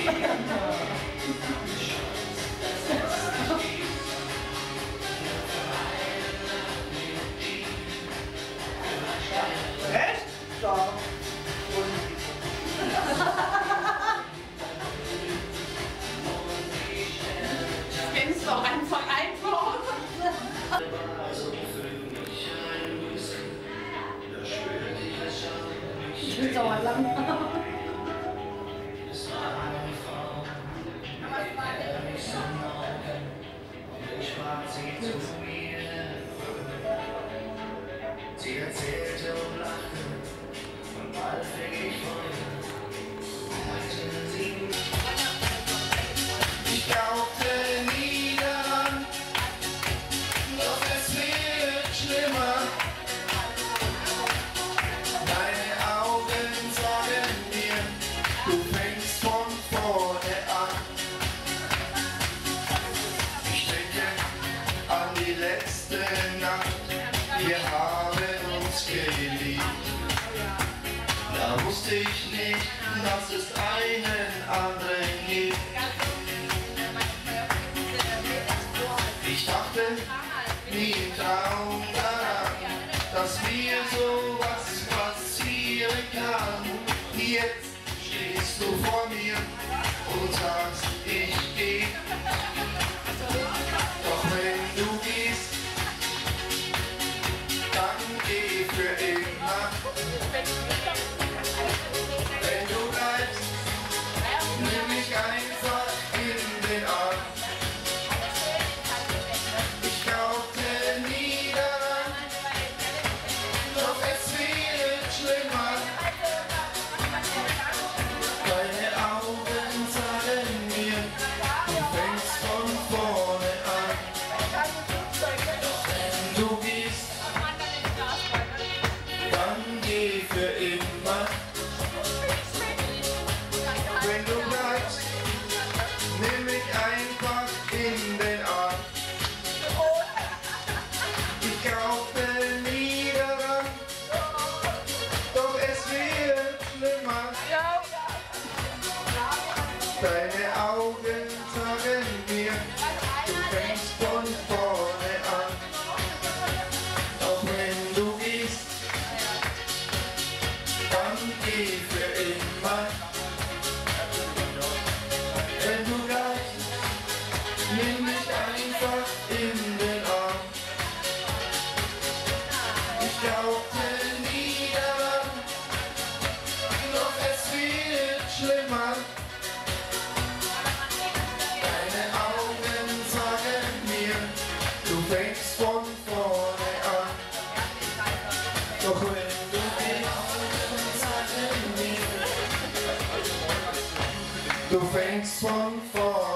Echt? Ja. Kennst du auch einfach einbauen? Ich will es auch mal lang. Sie erzählte und lachte und bald fing ich Freude. Ich glaubte nie daran, doch es wird schlimmer. Deine Augen sagen mir, du fängst von vorne an. Ich denke an die letzte Nacht, wir haben uns geliebt. Da wusste ich nicht, dass es einen anderen gibt. Ich dachte nie im Traum daran, dass mir sowas passieren kann. Jetzt stehst du vor mir und sagst, ich geh. Doch wenn du gehst, dann geh für immer. Wenn du bleibst, nimm mich einfach in den Arm. Ich glaubte nie daran, doch es wird schlimmer. Deine Augen sagen mir, du fängst von vorne an. Doch wenn du gehst, dann geh für immer. Wenn du bleibst, nimm mich einfach in den Arm. Ich glaubte nie daran, doch es wird schlimmer. Deine Augen sagen mir, du fängst von vorne an. Doch wenn du gehst, dann geh für immer. Wenn du bleibst, nimm mich einfach in den Arm. Ich glaubte nie daran, doch es wird schlimmer. Deine Augen sagen mir, du fängst von vorne an. Doch wenn du gehst, sagen mir, du fängst von vorne an.